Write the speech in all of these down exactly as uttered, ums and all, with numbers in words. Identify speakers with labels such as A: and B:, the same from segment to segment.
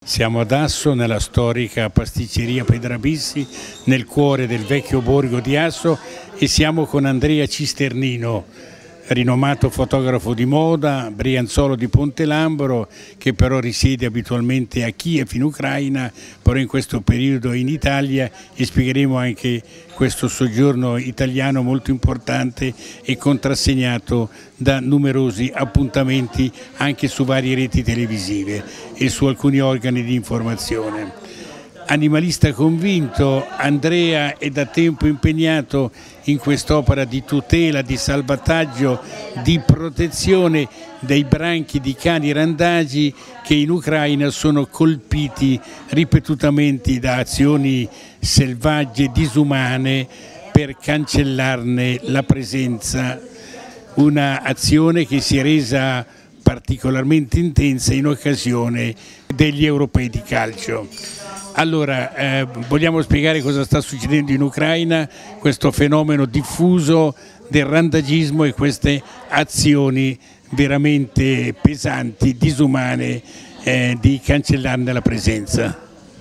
A: Siamo ad Asso, nella storica pasticceria Pedrabissi, nel cuore del vecchio borgo di Asso, e siamo con Andrea Cisternino, rinomato fotografo di moda, brianzolo di Pontelambro, che però risiede abitualmente a Kiev in Ucraina, però in questo periodo in Italia, e spiegheremo anche questo soggiorno italiano molto importante e contrassegnato da numerosi appuntamenti anche su varie reti televisive e su alcuni organi di informazione. Animalista convinto, Andrea è da tempo impegnato in quest'opera di tutela, di salvataggio, di protezione dei branchi di cani randagi che in Ucraina sono colpiti ripetutamente da azioni selvagge e disumane per cancellarne la presenza. Una azione che si è resa particolarmente intensa in occasione degli europei di calcio. Allora, eh, vogliamo spiegare cosa sta succedendo in Ucraina, questo fenomeno diffuso del randagismo e queste azioni veramente pesanti, disumane, eh, di cancellarne la presenza.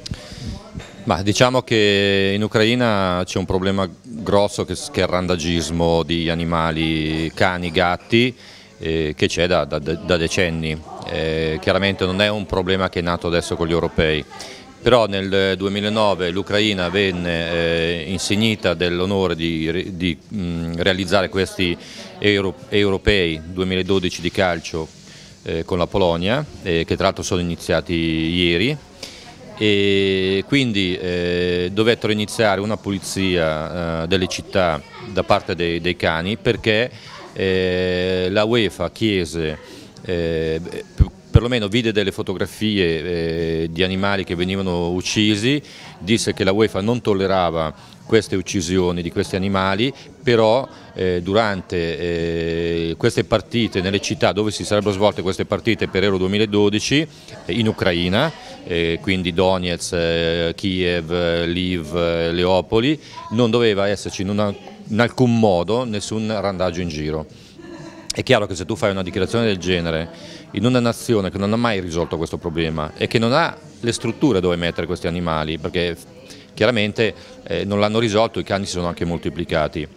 B: Ma diciamo che in Ucraina c'è un problema grosso che, che è il randagismo di animali, cani, gatti, eh, che c'è da, da, da decenni. Eh, chiaramente non è un problema che è nato adesso con gli europei. Però nel duemilanove l'Ucraina venne eh, insignita dell'onore di, di mh, realizzare questi euro, europei duemiladodici di calcio eh, con la Polonia, eh, che tra l'altro sono iniziati ieri, e quindi eh, dovettero iniziare una pulizia eh, delle città da parte dei, dei cani, perché eh, la UEFA chiese eh, perlomeno vide delle fotografie eh, di animali che venivano uccisi, disse che la UEFA non tollerava queste uccisioni di questi animali, però eh, durante eh, queste partite nelle città dove si sarebbero svolte queste partite per Euro duemiladodici, eh, in Ucraina, eh, quindi Donetsk, eh, Kiev, Lviv, eh, Leopoli, non doveva esserci in, una, in alcun modo nessun randaggio in giro. È chiaro che se tu fai una dichiarazione del genere in una nazione che non ha mai risolto questo problema e che non ha le strutture dove mettere questi animali, perché chiaramente eh, non l'hanno risolto, i cani si sono anche moltiplicati,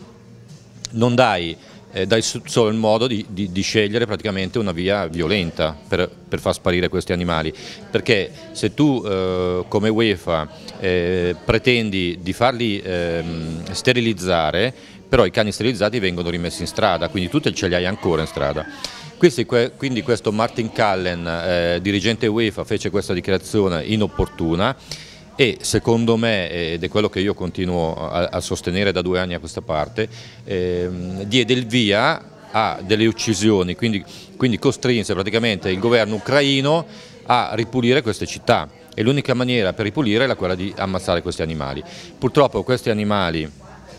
B: non dai, eh, dai solo il modo di, di, di scegliere praticamente una via violenta per, per far sparire questi animali, perché se tu eh, come UEFA eh, pretendi di farli eh, sterilizzare, però i cani sterilizzati vengono rimessi in strada, quindi tu ce li hai ancora in strada. Quindi questo Martin Callen, eh, dirigente UEFA, fece questa dichiarazione inopportuna e secondo me, ed è quello che io continuo a, a sostenere da due anni a questa parte, eh, diede il via a delle uccisioni, quindi, quindi costrinse praticamente il governo ucraino a ripulire queste città, e l'unica maniera per ripulire era quella di ammazzare questi animali. Purtroppo questi animali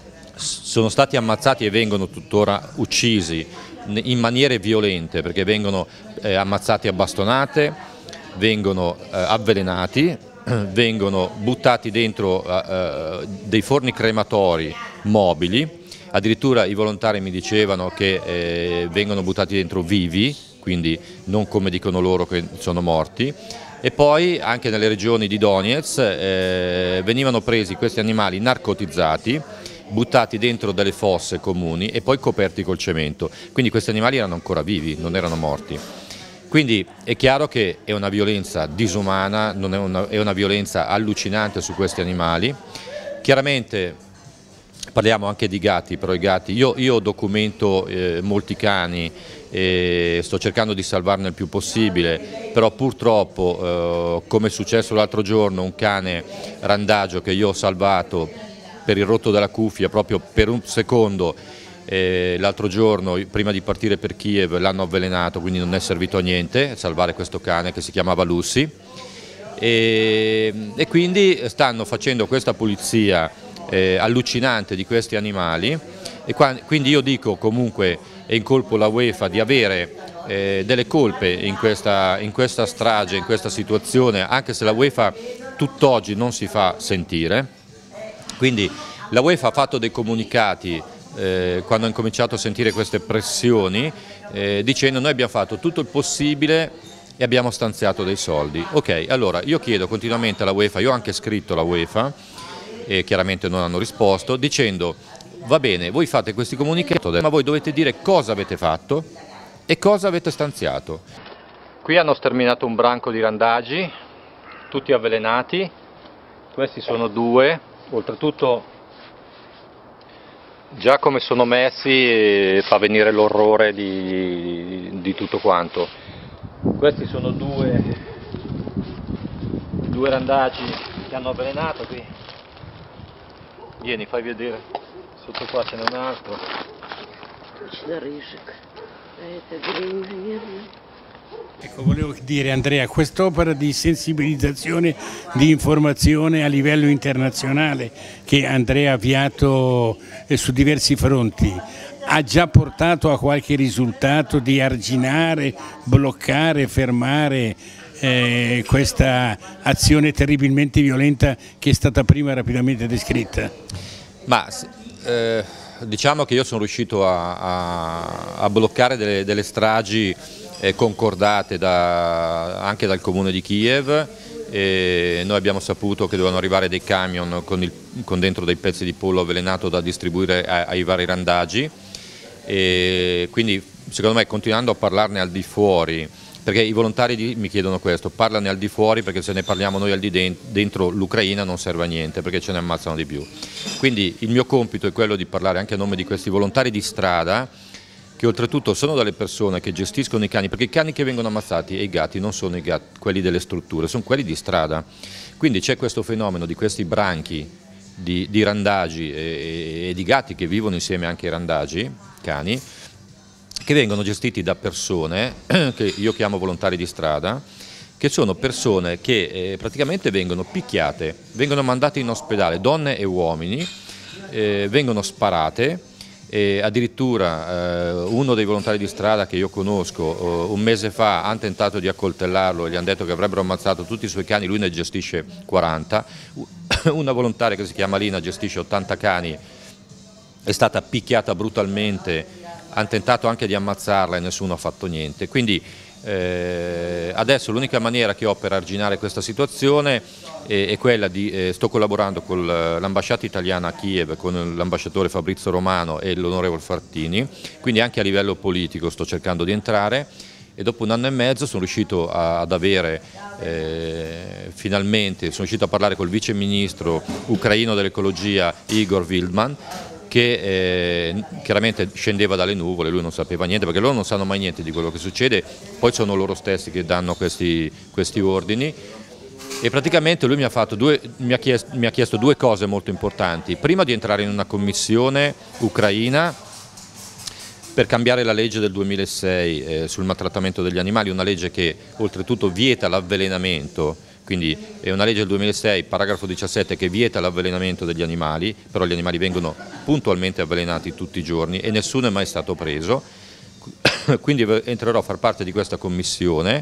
B: sono stati ammazzati e vengono tuttora uccisi in maniere violente, perché vengono eh, ammazzati a bastonate, vengono eh, avvelenati, vengono buttati dentro eh, dei forni crematori mobili, addirittura i volontari mi dicevano che eh, vengono buttati dentro vivi, quindi non come dicono loro che sono morti. E poi anche nelle regioni di Donetsk eh, venivano presi questi animali narcotizzati, buttati dentro delle fosse comuni e poi coperti col cemento, quindi questi animali erano ancora vivi, non erano morti. Quindi è chiaro che è una violenza disumana, non è, una, è una violenza allucinante su questi animali. Chiaramente parliamo anche di gatti, però i gatti, io, io documento eh, molti cani e sto cercando di salvarne il più possibile, però purtroppo eh, come è successo l'altro giorno, un cane randagio che io ho salvato per il rotto della cuffia, proprio per un secondo, eh, l'altro giorno prima di partire per Kiev l'hanno avvelenato, quindi non è servito a niente salvare questo cane che si chiamava Lucy, e, e quindi stanno facendo questa pulizia eh, allucinante di questi animali, e qua, quindi io dico comunque e incolpo la UEFA di avere eh, delle colpe in questa, in questa strage, in questa situazione, anche se la UEFA tutt'oggi non si fa sentire. Quindi la UEFA ha fatto dei comunicati eh, quando ha incominciato a sentire queste pressioni, eh, dicendo noi abbiamo fatto tutto il possibile e abbiamo stanziato dei soldi. Ok, allora io chiedo continuamente alla UEFA, io ho anche scritto alla UEFA e chiaramente non hanno risposto, dicendo va bene, voi fate questi comunicati, ma voi dovete dire cosa avete fatto e cosa avete stanziato. Qui hanno sterminato un branco di randagi, tutti avvelenati, questi sono due, oltretutto già come sono messi fa venire l'orrore di, di tutto quanto. Questi sono due, due randagi che hanno avvelenato qui. Vieni, fai vedere, sotto qua ce n'è un altro.
A: Ecco, volevo dire Andrea, quest'opera di sensibilizzazione, di informazione a livello internazionale che Andrea ha avviato eh, su diversi fronti, ha già portato a qualche risultato di arginare, bloccare, fermare eh, questa azione terribilmente violenta che è stata prima rapidamente descritta?
B: Ma eh, diciamo che io sono riuscito a, a, a bloccare delle, delle stragi eh, concordate da, anche dal comune di Kiev. E noi abbiamo saputo che dovevano arrivare dei camion con, il, con dentro dei pezzi di pollo avvelenato da distribuire ai, ai vari randagi, e quindi secondo me continuando a parlarne al di fuori, perché i volontari di, mi chiedono questo, parlane al di fuori, perché se ne parliamo noi al di dentro l'Ucraina non serve a niente, perché ce ne ammazzano di più. Quindi il mio compito è quello di parlare anche a nome di questi volontari di strada, che oltretutto sono delle persone che gestiscono i cani, perché i cani che vengono ammazzati e i gatti non sono i gatti, quelli delle strutture, sono quelli di strada. Quindi c'è questo fenomeno di questi branchi di, di randagi e, e di gatti che vivono insieme anche ai randagi, cani, che vengono gestiti da persone che io chiamo volontari di strada, che sono persone che eh, praticamente vengono picchiate, vengono mandate in ospedale, donne e uomini, eh, vengono sparate. E addirittura eh, uno dei volontari di strada che io conosco eh, un mese fa hanno tentato di accoltellarlo e gli hanno detto che avrebbero ammazzato tutti i suoi cani, lui ne gestisce quaranta. Una volontaria che si chiama Lina gestisce ottanta cani, è stata picchiata brutalmente, hanno tentato anche di ammazzarla e nessuno ha fatto niente. Quindi eh, adesso l'unica maniera che ho per arginare questa situazione è, è quella di, eh, sto collaborando con l'ambasciata italiana a Kiev, con l'ambasciatore Fabrizio Romano e l'onorevole Frattini, quindi anche a livello politico sto cercando di entrare, e dopo un anno e mezzo sono riuscito a, ad avere eh, finalmente, sono riuscito a parlare col vice ministro ucraino dell'ecologia Igor Wildman, che eh, chiaramente scendeva dalle nuvole, lui non sapeva niente, perché loro non sanno mai niente di quello che succede, poi sono loro stessi che danno questi, questi ordini, e praticamente lui mi ha, fatto due, mi, ha chiesto, mi ha chiesto due cose molto importanti. Prima di entrare in una commissione ucraina per cambiare la legge del duemilasei eh, sul maltrattamento degli animali, una legge che oltretutto vieta l'avvelenamento. Quindi è una legge del duemilasei, paragrafo diciassette, che vieta l'avvelenamento degli animali, però gli animali vengono puntualmente avvelenati tutti i giorni e nessuno è mai stato preso. Quindi entrerò a far parte di questa commissione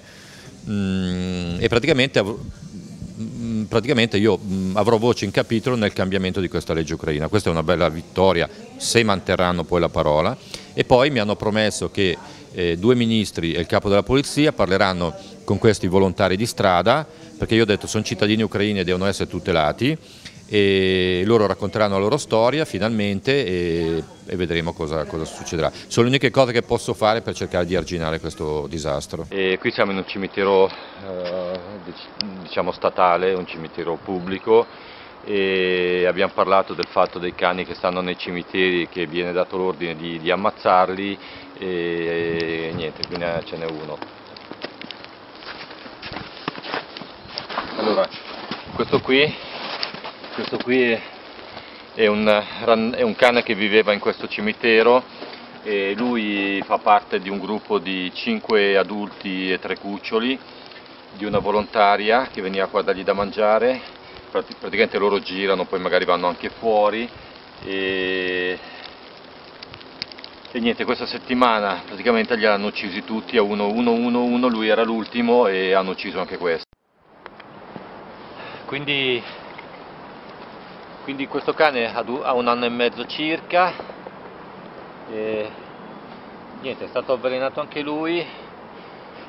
B: mh, e praticamente, mh, praticamente io mh, avrò voce in capitolo nel cambiamento di questa legge ucraina. Questa è una bella vittoria, se manterranno poi la parola. E poi mi hanno promesso che eh, due ministri e il capo della polizia parleranno con questi volontari di strada, perché io ho detto sono cittadini ucraini e devono essere tutelati, e loro racconteranno la loro storia finalmente e, e vedremo cosa, cosa succederà. Sono le uniche cose che posso fare per cercare di arginare questo disastro. E qui siamo in un cimitero eh, diciamo statale, un cimitero pubblico, e abbiamo parlato del fatto dei cani che stanno nei cimiteri, che viene dato l'ordine di, di ammazzarli, e, e niente, qui ce n'è uno. Allora, questo qui, questo qui è, un, è un cane che viveva in questo cimitero, e lui fa parte di un gruppo di cinque adulti e tre cuccioli di una volontaria che veniva qua a dargli da mangiare. Praticamente loro girano, poi magari vanno anche fuori, e, e niente, questa settimana praticamente li hanno uccisi tutti a uno, uno, uno, uno, lui era l'ultimo e hanno ucciso anche questo. Quindi, quindi questo cane ha un anno e mezzo circa, e niente, è stato avvelenato anche lui,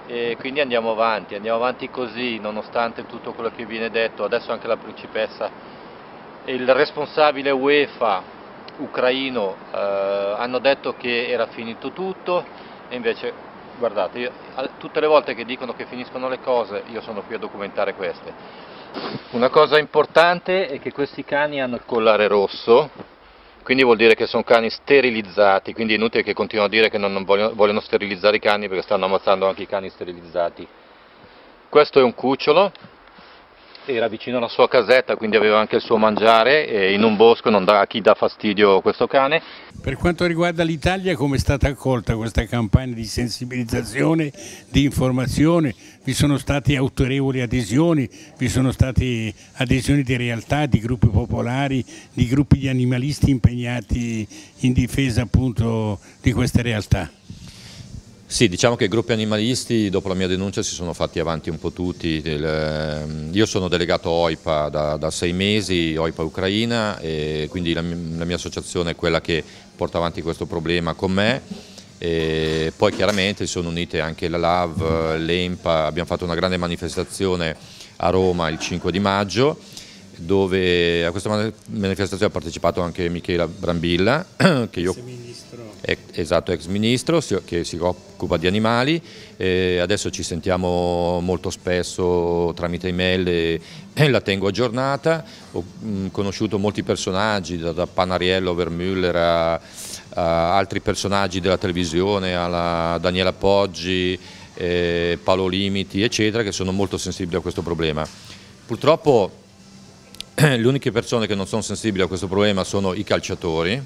B: e quindi andiamo avanti, andiamo avanti così, nonostante tutto quello che viene detto. Adesso anche la principessa e il responsabile UEFA ucraino eh, hanno detto che era finito tutto, e invece guardate, io, tutte le volte che dicono che finiscono le cose io sono qui a documentare queste. Una cosa importante è che questi cani hanno il collare rosso, quindi vuol dire che sono cani sterilizzati, quindi è inutile che continuino a dire che non, non vogliono, vogliono sterilizzare i cani, perché stanno ammazzando anche i cani sterilizzati. Questo è un cucciolo, era vicino alla sua casetta, quindi aveva anche il suo mangiare, e in un bosco non dà a chi dà fastidio questo cane.
A: Per quanto riguarda l'Italia, come è stata accolta questa campagna di sensibilizzazione, di informazione? Vi sono state autorevoli adesioni, vi sono state adesioni di realtà, di gruppi popolari, di gruppi di animalisti impegnati in difesa appunto di queste realtà?
B: Sì, diciamo che i gruppi animalisti dopo la mia denuncia si sono fatti avanti un po' tutti. Io sono delegato O I P A da, da sei mesi, O I P A Ucraina, e quindi la mia, la mia associazione è quella che porta avanti questo problema con me. E poi chiaramente si sono unite anche la L A V, l'E M P A, abbiamo fatto una grande manifestazione a Roma il cinque di maggio, dove a questa manifestazione ha partecipato anche Michela Brambilla, che io, ex, esatto, ex ministro che si occupa di animali. E adesso ci sentiamo molto spesso tramite email e, e la tengo aggiornata. Ho mh, conosciuto molti personaggi, da, da Panariello, Vermüller a, a altri personaggi della televisione, alla Daniela Poggi, eh, Paolo Limiti, eccetera, che sono molto sensibili a questo problema. Purtroppo le uniche persone che non sono sensibili a questo problema sono i calciatori,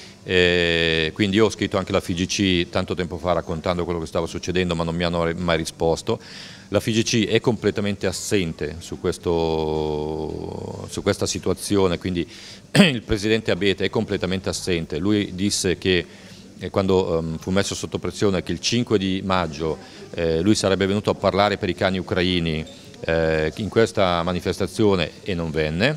B: eh, quindi io ho scritto anche la F I G C tanto tempo fa raccontando quello che stava succedendo, ma non mi hanno mai risposto. La F I G C è completamente assente su, questo, su questa situazione, quindi il presidente Abete è completamente assente. Lui disse che eh, quando um, fu messo sotto pressione che il cinque di maggio eh, lui sarebbe venuto a parlare per i cani ucraini Eh, in questa manifestazione, e non venne,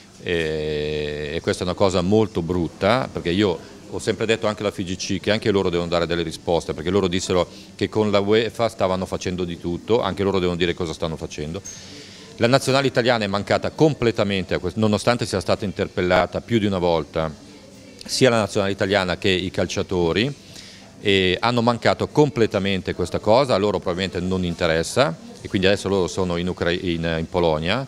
B: e, e questa è una cosa molto brutta, perché io ho sempre detto anche alla F I G C che anche loro devono dare delle risposte, perché loro dissero che con la UEFA stavano facendo di tutto, anche loro devono dire cosa stanno facendo. La nazionale italiana è mancata completamente, nonostante sia stata interpellata più di una volta, sia la nazionale italiana che i calciatori, e hanno mancato completamente questa cosa, a loro probabilmente non interessa, e quindi adesso loro sono in, Ucra in, in Polonia,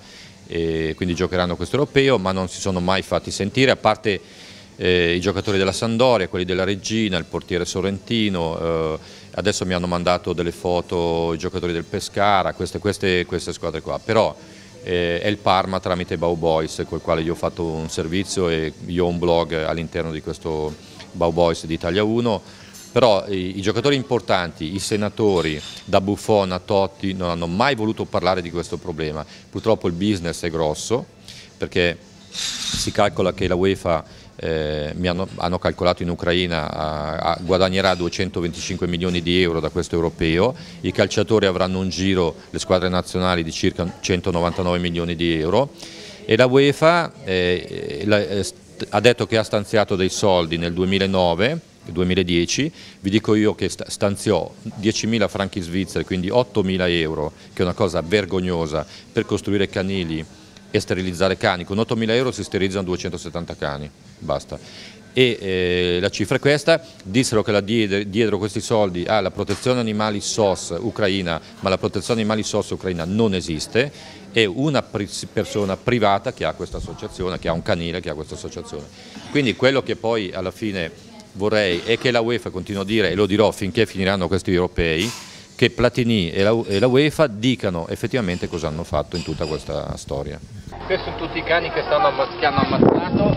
B: e quindi giocheranno questo europeo, ma non si sono mai fatti sentire, a parte eh, i giocatori della Sampdoria, quelli della Reggina, il portiere Sorrentino, eh, adesso mi hanno mandato delle foto i giocatori del Pescara, queste, queste, queste squadre qua, però eh, è il Parma tramite Bau Boys, col quale io ho fatto un servizio, e io ho un blog all'interno di questo Bau Boys di Italia uno. Però i, i giocatori importanti, i senatori, da Buffon a Totti, non hanno mai voluto parlare di questo problema. Purtroppo il business è grosso, perché si calcola che la UEFA, eh, mi hanno, hanno calcolato in Ucraina, a, a, guadagnerà duecentoventicinque milioni di euro da questo europeo, i calciatori avranno un giro, le squadre nazionali, di circa centonovantanove milioni di euro, e la UEFA eh, la, eh, ha detto che ha stanziato dei soldi nel duemilanove, duemiladieci, vi dico io che stanziò diecimila franchi svizzeri, quindi ottomila euro, che è una cosa vergognosa, per costruire canili e sterilizzare cani. Con ottomila euro si sterilizzano duecentosettanta cani, basta. E eh, la cifra è questa. Dissero che la diedero questi soldi alla protezione animali S O S ucraina, ma la protezione animali S O S ucraina non esiste, è una persona privata che ha questa associazione, che ha un canile, che ha questa associazione. Quindi quello che poi alla fine vorrei è che la UEFA continui a dire, e lo dirò finché finiranno questi europei, che Platini e la, e la UEFA dicano effettivamente cosa hanno fatto in tutta questa storia. Questi sono tutti i cani che, stanno ammazz che hanno ammazzato,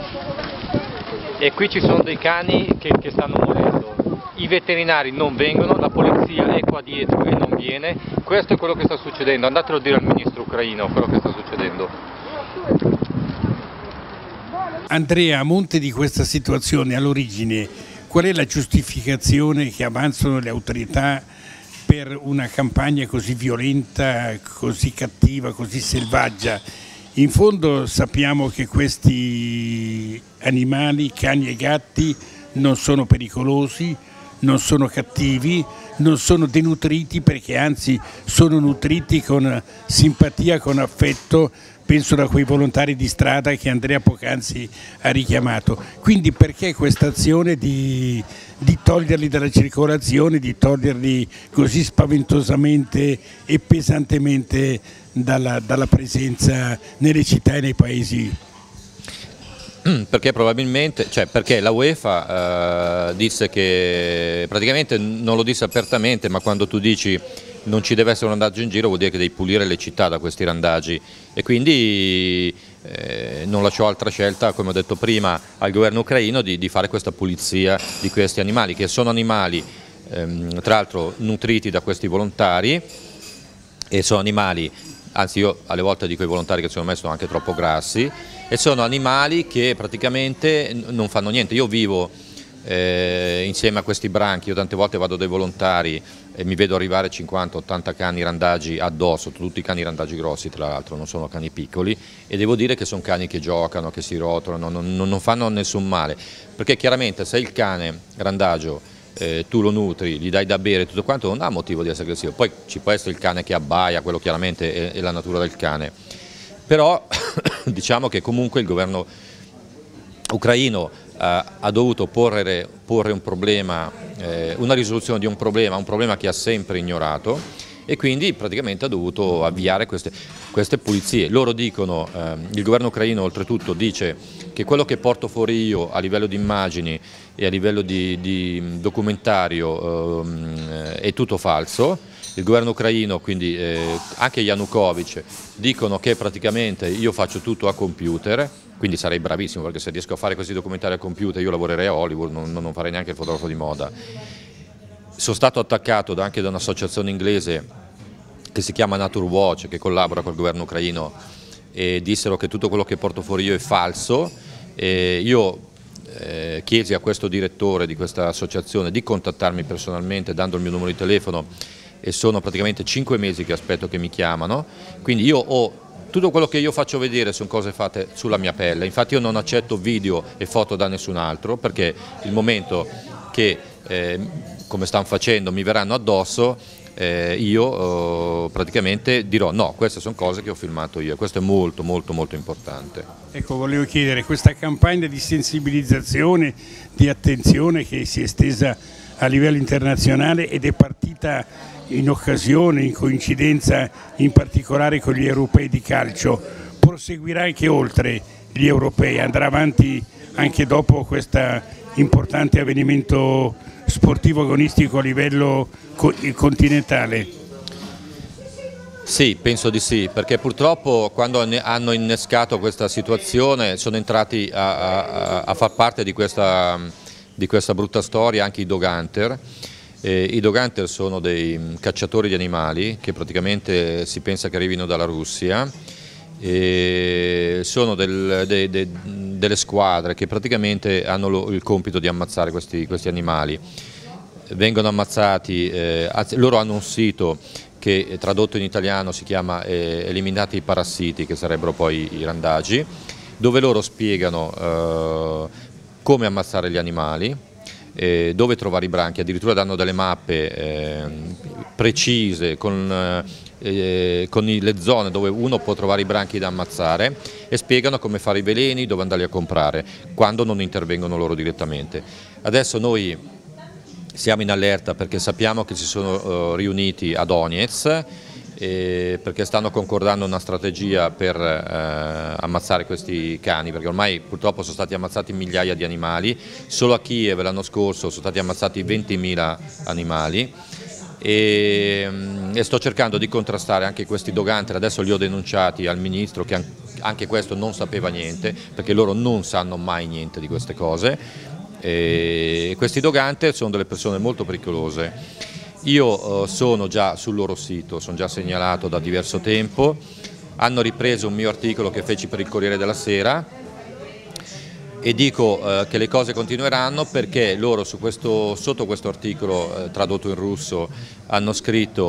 B: e qui ci sono dei cani che, che stanno morendo. I veterinari non vengono, la polizia è qua dietro e non viene. Questo è quello che sta succedendo, andatelo a dire al ministro ucraino quello che sta succedendo.
A: Andrea, a monte di questa situazione, all'origine, qual è la giustificazione che avanzano le autorità per una campagna così violenta, così cattiva, così selvaggia? In fondo sappiamo che questi animali, cani e gatti, non sono pericolosi, non sono cattivi, non sono denutriti, perché anzi sono nutriti con simpatia, con affetto. Penso da quei volontari di strada che Andrea poc'anzi ha richiamato. Quindi perché questa azione di, di toglierli dalla circolazione, di toglierli così spaventosamente e pesantemente dalla, dalla presenza nelle città e nei paesi?
B: Perché probabilmente, cioè perché la UEFA eh, disse che, praticamente non lo disse apertamente, ma quando tu dici non ci deve essere un randaggio in giro vuol dire che devi pulire le città da questi randaggi, e quindi eh, non lasciò altra scelta, come ho detto prima, al governo ucraino di, di fare questa pulizia di questi animali, che sono animali ehm, tra l'altro nutriti da questi volontari, e sono animali, anzi io alle volte dico ai volontari che secondo me sono anche troppo grassi, e sono animali che praticamente non fanno niente. Io vivo eh, insieme a questi branchi, io tante volte vado dai volontari e mi vedo arrivare cinquanta ottanta cani randagi addosso, tutti cani randagi grossi tra l'altro, non sono cani piccoli, e devo dire che sono cani che giocano, che si rotolano, non, non fanno nessun male, perché chiaramente se il cane randagio eh, tu lo nutri, gli dai da bere tutto quanto, non ha motivo di essere aggressivo. Poi ci può essere il cane che abbaia, quello chiaramente è, è la natura del cane, però diciamo che comunque il governo ucraino eh, ha dovuto porre, porre un problema, eh, una risoluzione di un problema, un problema che ha sempre ignorato, e quindi praticamente ha dovuto avviare queste, queste pulizie. Loro dicono, eh, il governo ucraino oltretutto dice che quello che porto fuori io a livello di immagini e a livello di, di documentario eh, è tutto falso. Il governo ucraino, quindi eh, anche Yanukovych, dicono che praticamente io faccio tutto a computer, quindi sarei bravissimo, perché se riesco a fare questi documentari a computer io lavorerei a Hollywood, non, non farei neanche il fotografo di moda. Sono stato attaccato anche da un'associazione inglese che si chiama Nature Watch, che collabora col governo ucraino, e dissero che tutto quello che porto fuori io è falso. E io eh, chiesi a questo direttore di questa associazione di contattarmi personalmente dando il mio numero di telefono, e sono praticamente cinque mesi che aspetto che mi chiamano, quindi io ho tutto quello che io faccio vedere sono cose fatte sulla mia pelle. Infatti io non accetto video e foto da nessun altro, perché il momento che, eh, come stanno facendo, mi verranno addosso, eh, io eh, praticamente dirò no, queste sono cose che ho filmato io, e questo è molto molto molto importante.
A: Ecco, volevo chiedere, questa campagna di sensibilizzazione, di attenzione che si è estesa a livello internazionale ed è partita in occasione, in coincidenza in particolare con gli europei di calcio, proseguirà anche oltre gli europei, andrà avanti anche dopo questo importante avvenimento sportivo agonistico a livello continentale?
B: Sì, penso di sì, perché purtroppo quando hanno innescato questa situazione sono entrati a, a, a far parte di questa, di questa brutta storia anche i dog hunter. Eh, I dog hunter sono dei cacciatori di animali che praticamente si pensa che arrivino dalla Russia, e sono del, de, de, delle squadre che praticamente hanno lo, il compito di ammazzare questi, questi animali. Vengono ammazzati, eh, loro hanno un sito che tradotto in italiano si chiama eh, Eliminati i parassiti, che sarebbero poi i randagi, dove loro spiegano eh, come ammazzare gli animali, eh, dove trovare i branchi, addirittura danno delle mappe eh, precise con, eh, con le zone dove uno può trovare i branchi da ammazzare, e spiegano come fare i veleni, dove andarli a comprare, quando non intervengono loro direttamente. Adesso noi siamo in allerta perché sappiamo che si sono uh, riuniti a Donetsk, eh, perché stanno concordando una strategia per uh, ammazzare questi cani, perché ormai purtroppo sono stati ammazzati migliaia di animali. Solo a Kiev l'anno scorso sono stati ammazzati ventimila animali, e, e sto cercando di contrastare anche questi dog hunter. Adesso li ho denunciati al ministro, che anche questo non sapeva niente, perché loro non sanno mai niente di queste cose. E questi dog hunter sono delle persone molto pericolose. Io eh, sono già sul loro sito, sono già segnalato da diverso tempo. Hanno ripreso un mio articolo che feci per il Corriere della Sera, e dico eh, che le cose continueranno, perché loro su questo, sotto questo articolo eh, tradotto in russo hanno scritto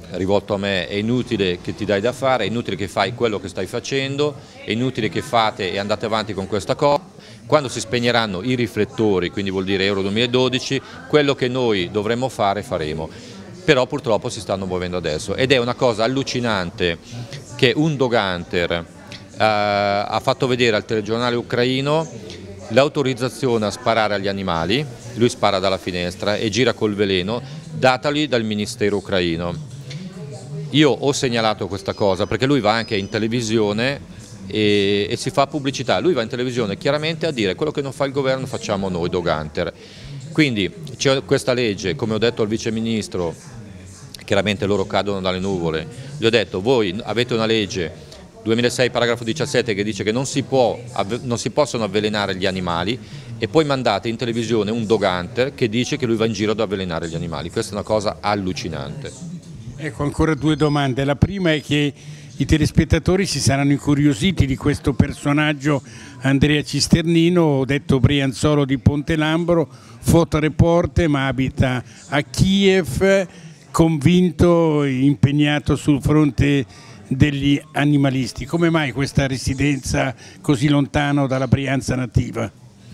B: rivolto a me: è inutile che ti dai da fare, è inutile che fai quello che stai facendo, è inutile che fate e andate avanti con questa cosa. Quando si spegneranno i riflettori, quindi vuol dire Euro duemiladodici, quello che noi dovremmo fare faremo. Però purtroppo si stanno muovendo adesso ed è una cosa allucinante che un doganter eh, ha fatto vedere al telegiornale ucraino l'autorizzazione a sparare agli animali. Lui spara dalla finestra e gira col veleno, datagli dal ministero ucraino. Io ho segnalato questa cosa perché lui va anche in televisione e, e si fa pubblicità. Lui va in televisione chiaramente a dire: quello che non fa il governo facciamo noi doganter. Quindi c'è questa legge, come ho detto al viceministro, chiaramente loro cadono dalle nuvole. Gli ho detto: voi avete una legge duemilasei paragrafo diciassette che dice che non si, può, non si possono avvelenare gli animali, e poi mandate in televisione un doganter che dice che lui va in giro ad avvelenare gli animali. Questa è una cosa allucinante.
A: Ecco, ancora due domande. La prima è che i telespettatori si saranno incuriositi di questo personaggio Andrea Cisternino, detto Brianzolo di Pontelambro, fotoreporter ma abita a Kiev, convinto, impegnato sul fronte degli animalisti. Come mai questa residenza così lontano dalla Brianza nativa?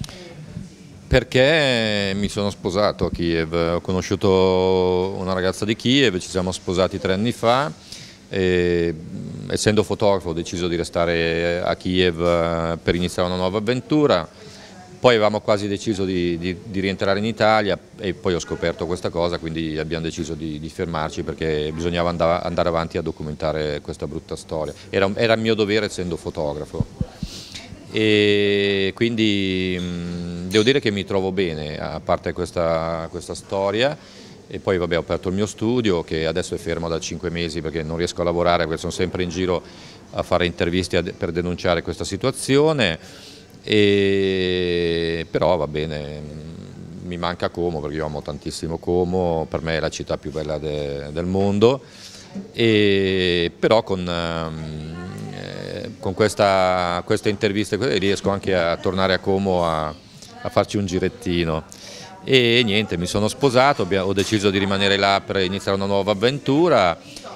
B: Perché mi sono sposato a Kiev, ho conosciuto una ragazza di Kiev, ci siamo sposati tre anni fa e, essendo fotografo, ho deciso di restare a Kiev per iniziare una nuova avventura. Poi avevamo quasi deciso di, di, di rientrare in Italia e poi ho scoperto questa cosa, quindi abbiamo deciso di, di fermarci perché bisognava andare, andare avanti a documentare questa brutta storia. Era, era il mio dovere essendo fotografo. E quindi mh, devo dire che mi trovo bene, a parte questa, questa storia. E poi vabbè, ho aperto il mio studio che adesso è fermo da cinque mesi perché non riesco a lavorare, perché sono sempre in giro a fare interviste per denunciare questa situazione. E però va bene, mi manca Como perché io amo tantissimo Como, per me è la città più bella de, del mondo, e però con, eh, con questa, queste interviste riesco anche a tornare a Como a, a farci un girettino. E niente, mi sono sposato, ho deciso di rimanere là per iniziare una nuova avventura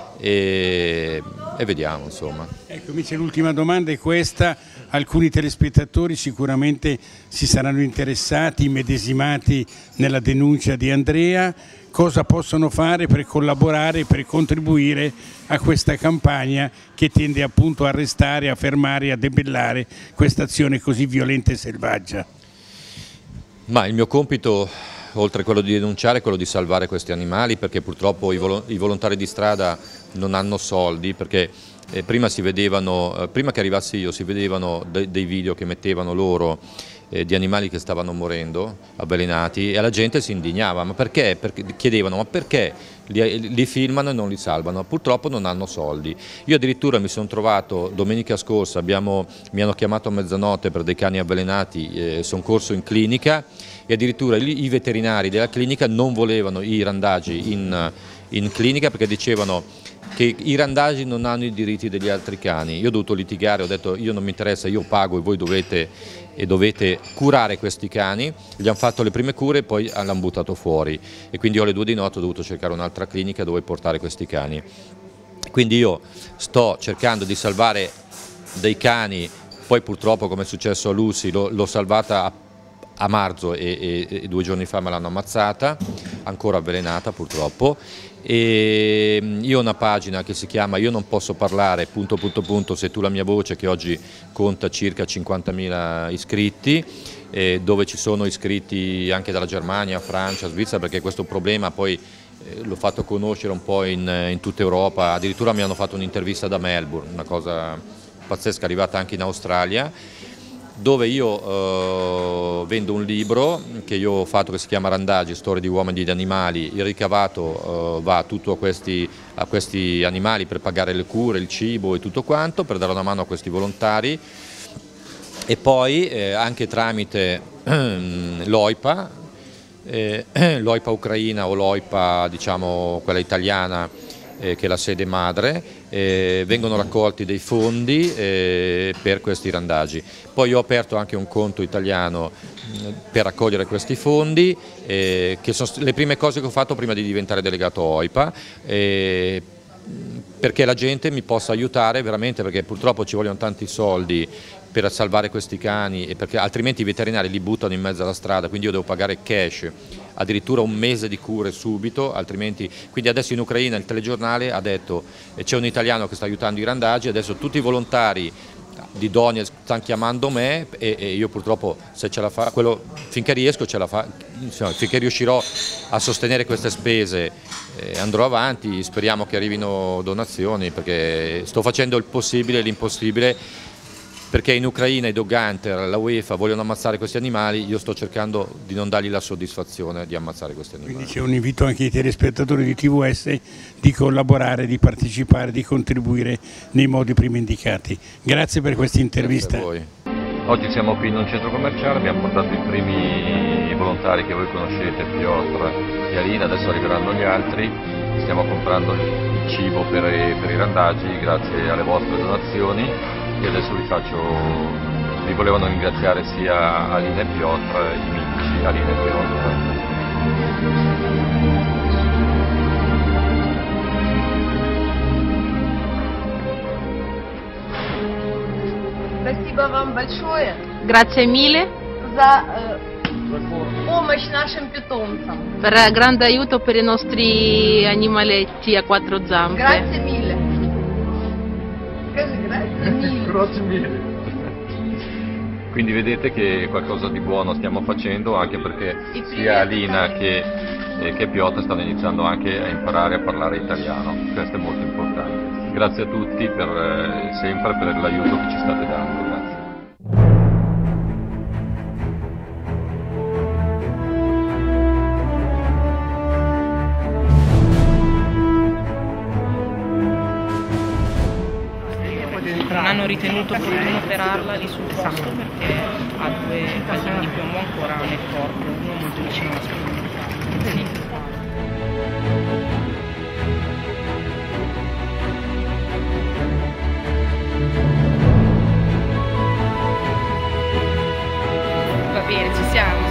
B: e, e vediamo, insomma.
A: Ecco, invece l'ultima domanda è questa: alcuni telespettatori sicuramente si saranno interessati, immedesimati nella denuncia di Andrea. Cosa possono fare per collaborare, per contribuire a questa campagna che tende appunto a arrestare, a fermare, a debellare questa azione così violenta e selvaggia?
B: Ma il mio compito, oltre a quello di denunciare, è quello di salvare questi animali, perché purtroppo i, volo i volontari di strada non hanno soldi, perché eh, prima, si vedevano, eh, prima che arrivassi io si vedevano de dei video che mettevano loro eh, di animali che stavano morendo, avvelenati, e la gente si indignava, ma perché? Perché chiedevano, ma perché li, li filmano e non li salvano? Purtroppo non hanno soldi. Io addirittura mi sono trovato, domenica scorsa, abbiamo, mi hanno chiamato a mezzanotte per dei cani avvelenati, eh, sono corso in clinica, e addirittura i veterinari della clinica non volevano i randagi in, in clinica perché dicevano che i randagi non hanno i diritti degli altri cani. Io ho dovuto litigare, ho detto io non mi interessa, io pago e voi dovete, e dovete curare questi cani. Gli hanno fatto le prime cure e poi l'hanno buttato fuori, e quindi io alle due di notte ho dovuto cercare un'altra clinica dove portare questi cani. Quindi io sto cercando di salvare dei cani, poi purtroppo, come è successo a Lucy, l'ho salvata a a marzo e, e, e due giorni fa me l'hanno ammazzata, ancora avvelenata purtroppo. E io ho una pagina che si chiama Io non posso parlare, punto punto punto, se tu la mia voce, che oggi conta circa cinquantamila iscritti, eh, dove ci sono iscritti anche dalla Germania, Francia, Svizzera, perché questo problema poi eh, l'ho fatto conoscere un po' in, in tutta Europa. Addirittura mi hanno fatto un'intervista da Melbourne, una cosa pazzesca, arrivata anche in Australia, dove io eh, vendo un libro che io ho fatto che si chiama Randagi, storie di uomini e di animali. Il ricavato eh, va tutto a questi, a questi animali per pagare le cure, il cibo e tutto quanto, per dare una mano a questi volontari, e poi eh, anche tramite l'O I P A, eh, l'O I P A ucraina o l'O I P A, diciamo quella italiana, eh, che è la sede madre, eh, vengono raccolti dei fondi eh, per questi randagi. Poi io ho aperto anche un conto italiano mh, per raccogliere questi fondi, eh, che sono le prime cose che ho fatto prima di diventare delegato O I P A, eh, perché la gente mi possa aiutare veramente, perché purtroppo ci vogliono tanti soldi per salvare questi cani, e perché altrimenti i veterinari li buttano in mezzo alla strada, quindi io devo pagare cash, addirittura un mese di cure subito, altrimenti. Quindi adesso in Ucraina il telegiornale ha detto che c'è un italiano che sta aiutando i randagi, adesso tutti i volontari di Donetsk stanno chiamando me e, e io purtroppo, se ce la fa, quello, finché riesco ce la fa, insomma, finché riuscirò a sostenere queste spese eh, andrò avanti, speriamo che arrivino donazioni, perché sto facendo il possibile e l'impossibile, perché in Ucraina i dog hunter, la UEFA vogliono ammazzare questi animali, io sto cercando di non dargli la soddisfazione di ammazzare questi animali.
A: Quindi c'è un invito anche ai telespettatori di T V S di collaborare, di partecipare, di contribuire nei modi prima indicati. Grazie per questa intervista.
B: Grazie a voi. Oggi siamo qui in un centro commerciale, abbiamo portato i primi volontari che voi conoscete, Piotr e Alina, adesso arriveranno gli altri, stiamo comprando il cibo per, per i randagi grazie alle vostre donazioni. E adesso vi faccio, vi volevano ringraziare sia Alina e Piotr, i mitici Alina e Piotr.
C: Спасибо вам большое.
D: Grazie mille
C: за э, помощь нашим питомцам.
D: per grande aiuto per i nostri animaletti a quattro zampe.
C: Grazie mille. Скажи, grazie mille.
B: Grazie mille. Quindi vedete che qualcosa di buono stiamo facendo, anche perché sia Alina che, eh, che Piotr stanno iniziando anche a imparare a parlare italiano, questo è molto importante. Grazie a tutti per, eh, sempre per l'aiuto che ci state dando. Grazie.
E: Non hanno ritenuto opportuno operarla lì sul posto perché ha due casini di piombo ancora nel corpo, uno molto vicino alla spina. Sì. Va bene, ci siamo.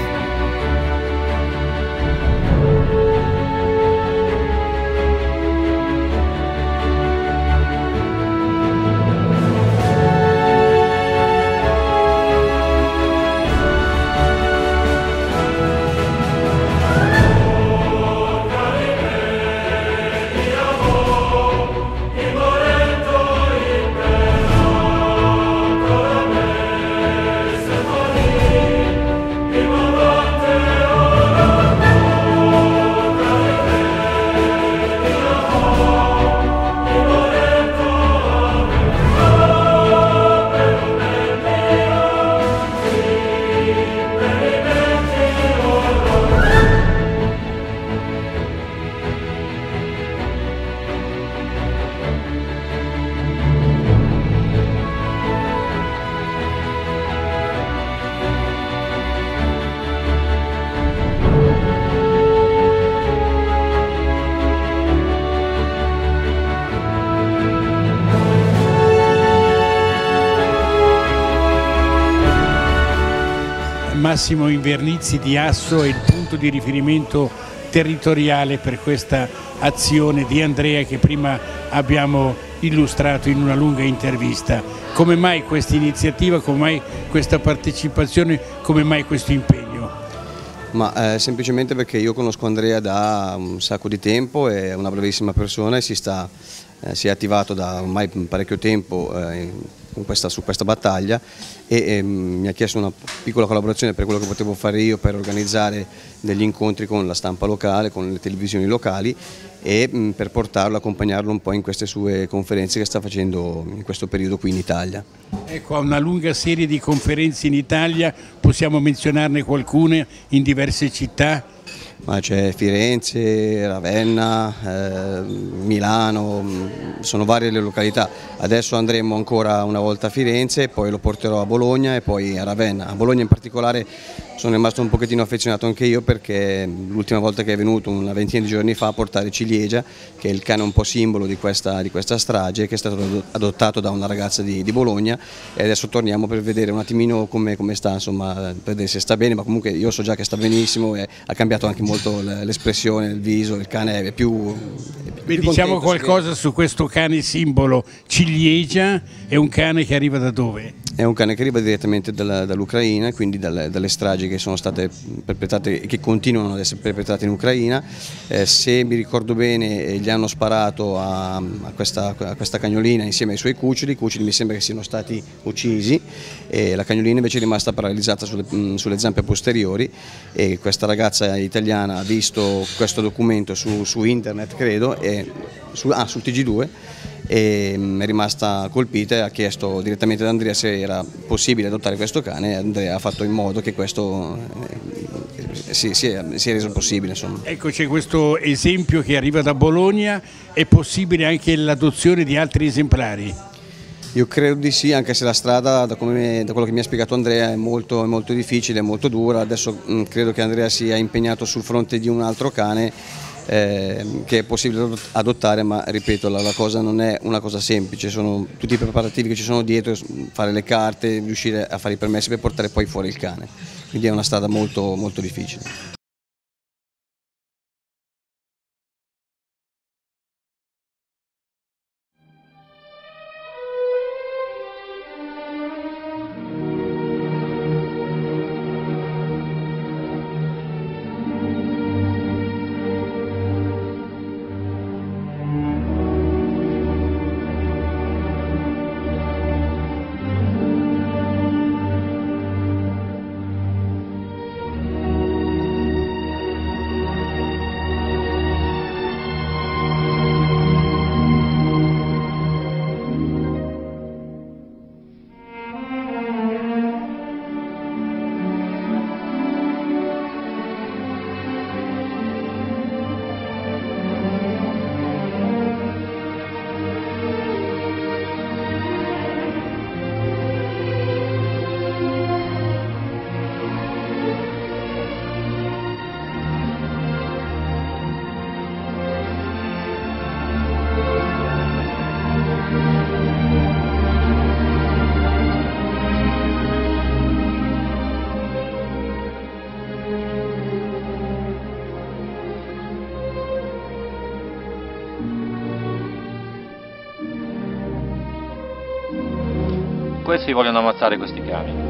A: Massimo Invernizzi di Asso è il punto di riferimento territoriale per questa azione di Andrea che prima abbiamo illustrato in una lunga intervista. Come mai questa iniziativa, come mai questa partecipazione, come mai questo impegno?
F: Ma eh, semplicemente perché io conosco Andrea da un sacco di tempo, è una bravissima persona e si, sta, eh, si è attivato da ormai parecchio tempo eh, in questa, su questa battaglia e eh, mi ha chiesto una piccola collaborazione per quello che potevo fare io per organizzare degli incontri con la stampa locale, con le televisioni locali e mh, per portarlo, accompagnarlo un po' in queste sue conferenze che sta facendo in questo periodo qui in Italia.
A: Ecco, ha una lunga serie di conferenze in Italia, possiamo menzionarne qualcune in diverse città?
F: Ma c'è Firenze, Ravenna, eh, Milano, sono varie le località. Adesso andremo ancora una volta a Firenze, poi lo porterò a Bologna e poi a Ravenna. A Bologna in particolare sono rimasto un pochettino affezionato anche io perché l'ultima volta che è venuto, una ventina di giorni fa, a portare Ciliegia, che è il cane un po' simbolo di questa, di questa strage, che è stato adottato da una ragazza di, di Bologna e adesso torniamo per vedere un attimino come, come sta, insomma, per vedere se sta bene, ma comunque io so già che sta benissimo e ha cambiato anche molto molto l'espressione del viso, il cane è più... È
A: Beh,
F: più
A: diciamo
F: contento,
A: qualcosa su questo cane simbolo, ciliegia, è un cane che arriva da dove?
F: È un cane che arriva direttamente dall'Ucraina, quindi dalle, dalle stragi che sono state perpetrate e che continuano ad essere perpetrate in Ucraina. Eh, se mi ricordo bene gli hanno sparato a, a, questa, a questa cagnolina insieme ai suoi cuccioli, i cuccioli mi sembra che siano stati uccisi e la cagnolina invece è rimasta paralizzata sulle, sulle zampe posteriori, e questa ragazza italiana ha visto questo documento su, su internet, credo, e su, ah, sul T G due, e è rimasta colpita e ha chiesto direttamente ad Andrea se era possibile adottare questo cane, e Andrea ha fatto in modo che questo eh, si, si, è, si è reso possibile. Insomma.
A: Ecco, c'è questo esempio che arriva da Bologna, è possibile anche l'adozione di altri esemplari?
F: Io credo di sì, anche se la strada, da, come, da quello che mi ha spiegato Andrea, è molto, è molto difficile, è molto dura. Adesso mh, credo che Andrea sia impegnato sul fronte di un altro cane eh, che è possibile adottare, ma ripeto, la, la cosa non è una cosa semplice, sono tutti i preparativi che ci sono dietro, fare le carte, riuscire a fare i permessi per portare poi fuori il cane, quindi è una strada molto, molto difficile.
B: Questi vogliono ammazzare questi cani.